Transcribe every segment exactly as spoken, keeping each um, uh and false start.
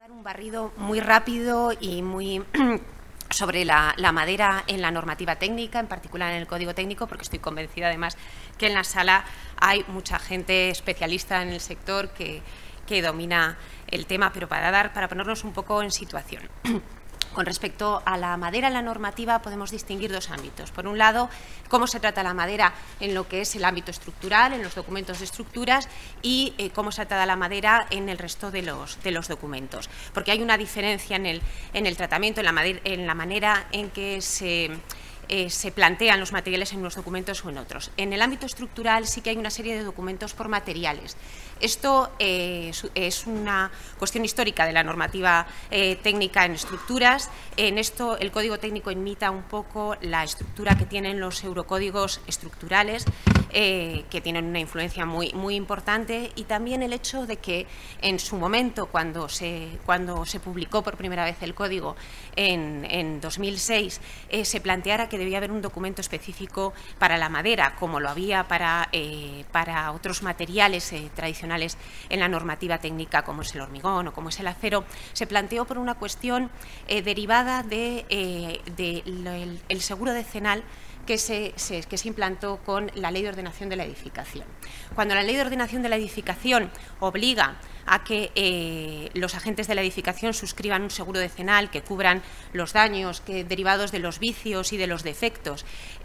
Un barrido muy rápido y muy sobre la, la madera en la normativa técnica, en particular en el Código Técnico, porque estoy convencida además que en la sala hay mucha gente especialista en el sector que, que domina el tema, pero para, dar, para ponernos un poco en situación. Con respecto a la madera en la normativa podemos distinguir dos ámbitos. Por un lado, cómo se trata la madera en lo que es el ámbito estructural, en los documentos de estructuras, y eh, cómo se trata la madera en el resto de los, de los documentos. Porque hay una diferencia en el, en el tratamiento, en la, madera, en la manera en que se... Eh, se plantean los materiales en unos documentos o en otros. En el ámbito estructural sí que hay una serie de documentos por materiales. Esto eh, es una cuestión histórica de la normativa eh, técnica en estructuras. En esto el Código Técnico imita un poco la estructura que tienen los eurocódigos estructurales, eh, que tienen una influencia muy, muy importante, y también el hecho de que en su momento, cuando se, cuando se publicó por primera vez el Código en, en dos mil seis, eh, se planteara que debía haber un documento específico para la madera, como lo había para, eh, para otros materiales eh, tradicionales en la normativa técnica, como es el hormigón o como es el acero. Se planteó por una cuestión eh, derivada de, eh, de lo, el, el seguro decenal que se, se, que se implantó con la Ley de Ordenación de la Edificación. Cuando la Ley de Ordenación de la Edificación obliga a que eh, los agentes de la edificación suscriban un seguro decenal que cubran los daños que, derivados de los vicios y de los defectos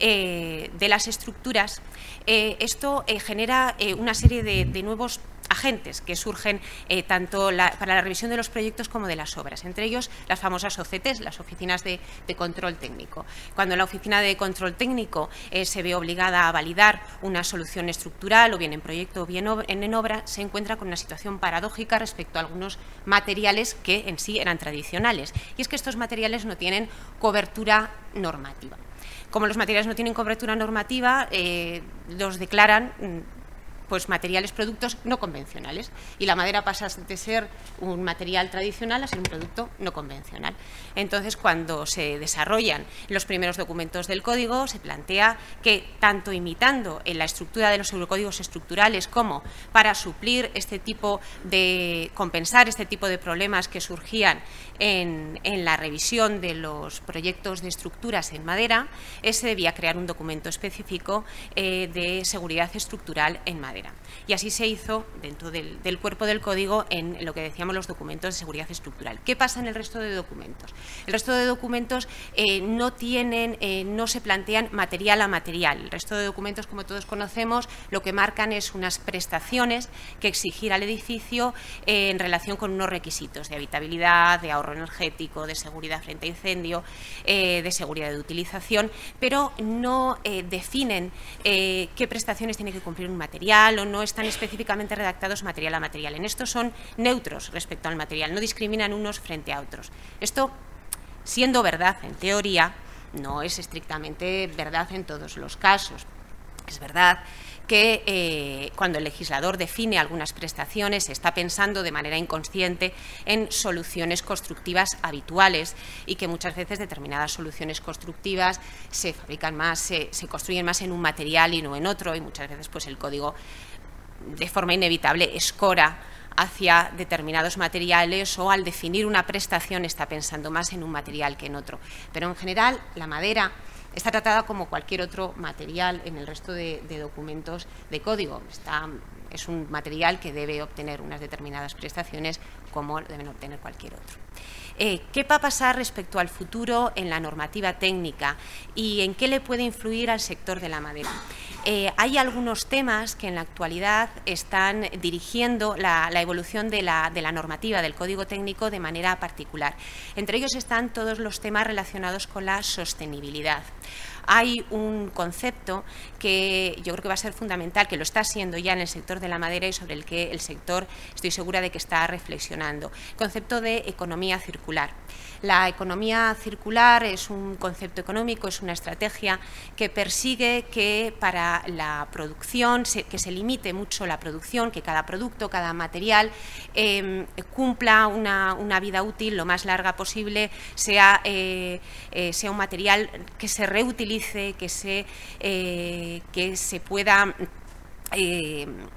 eh, de las estructuras, eh, esto eh, genera eh, una serie de, de nuevos agentes que surgen eh, tanto la, para la revisión de los proyectos como de las obras, entre ellos las famosas O C Ts, las oficinas de, de control técnico. Cuando la oficina de control técnico eh, se ve obligada a validar una solución estructural, o bien en proyecto o bien en, en obra, se encuentra con una situación paradójica respecto a algunos materiales que en sí eran tradicionales, y es que estos materiales no tienen cobertura normativa. Como los materiales no tienen cobertura normativa, eh, los declaran pues materiales, productos no convencionales, y la madera pasa de ser un material tradicional a ser un producto no convencional. Entonces, cuando se desarrollan los primeros documentos del código, se plantea que, tanto imitando en la estructura de los eurocódigos estructurales como para suplir este tipo de, compensar este tipo de problemas que surgían en, en la revisión de los proyectos de estructuras en madera, eh, se debía crear un documento específico eh, de seguridad estructural en madera. Y así se hizo dentro del, del cuerpo del código en lo que decíamos los documentos de seguridad estructural. ¿Qué pasa en el resto de documentos? El resto de documentos eh, no tienen, eh, no se plantean material a material. El resto de documentos, como todos conocemos, lo que marcan es unas prestaciones que exigir al edificio eh, en relación con unos requisitos de habitabilidad, de ahorro energético, de seguridad frente a incendio, eh, de seguridad de utilización, pero no eh, definen eh, qué prestaciones tiene que cumplir un material, o no están específicamente redactados material a material. En esto son neutros respecto al material, no discriminan unos frente a otros. Esto, siendo verdad en teoría, no es estrictamente verdad en todos los casos. Es verdad que eh, cuando el legislador define algunas prestaciones se está pensando de manera inconsciente en soluciones constructivas habituales, y que muchas veces determinadas soluciones constructivas se fabrican más, se, se construyen más en un material y no en otro, y muchas veces pues el código de forma inevitable escora hacia determinados materiales, o al definir una prestación está pensando más en un material que en otro. Pero en general la madera está tratada como cualquier otro material en el resto de, de documentos de código. Está, es un material que debe obtener unas determinadas prestaciones como deben obtener cualquier otro. Eh, ¿Qué va a pasar respecto al futuro en la normativa técnica y en qué le puede influir al sector de la madera? Eh, hay algunos temas que en la actualidad están dirigiendo la, la evolución de la, de la normativa del Código Técnico de manera particular. Entre ellos están todos los temas relacionados con la sostenibilidad. Hay un concepto que yo creo que va a ser fundamental, que lo está siendo ya en el sector de la madera y sobre el que el sector estoy segura de que está reflexionando. El concepto de economía circular. La economía circular es un concepto económico, es una estrategia que persigue que para la producción, se, que se limite mucho la producción, que cada producto, cada material eh, cumpla una, una vida útil lo más larga posible, sea, eh, eh, sea un material que se reutilice, que se, eh, que se pueda... Eh,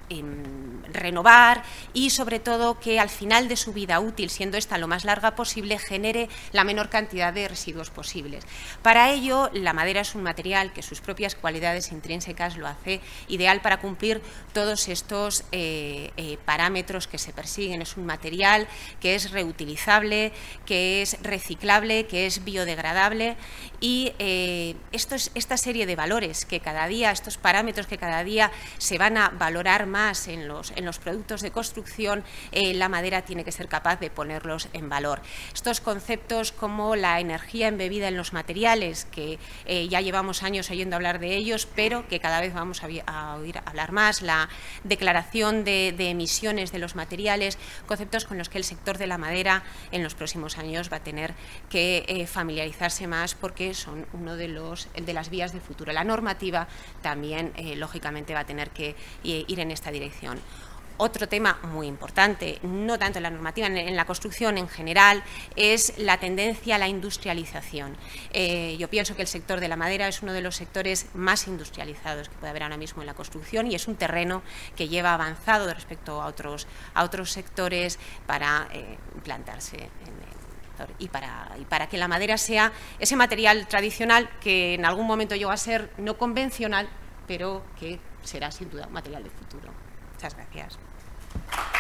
eh, renovar y, sobre todo, que al final de su vida útil, siendo esta lo más larga posible, genere la menor cantidad de residuos posibles. Para ello, la madera es un material que sus propias cualidades intrínsecas lo hace ideal para cumplir todos estos eh, eh, parámetros que se persiguen. Es un material que es reutilizable, que es reciclable, que es biodegradable y eh, estos, esta serie de valores que cada día, estos parámetros que cada día se van a valorar más en los, en los productos de construcción, eh, la madera tiene que ser capaz de ponerlos en valor. Estos conceptos como la energía embebida en los materiales, que eh, ya llevamos años oyendo hablar de ellos, pero que cada vez vamos a, a oír hablar más, la declaración de, de emisiones de los materiales, conceptos con los que el sector de la madera en los próximos años va a tener que eh, familiarizarse más porque son uno de, los, de las vías del futuro. La normativa también, eh, lógicamente, va a tener que ir en esta dirección. Otro tema muy importante, no tanto en la normativa, en la construcción en general, es la tendencia a la industrialización. Eh, yo pienso que el sector de la madera es uno de los sectores más industrializados que puede haber ahora mismo en la construcción y es un terreno que lleva avanzado respecto a otros, a otros sectores para eh, implantarse en el Y para, y para que la madera sea ese material tradicional que en algún momento llegó a ser no convencional, pero que será sin duda un material de futuro. Muchas gracias.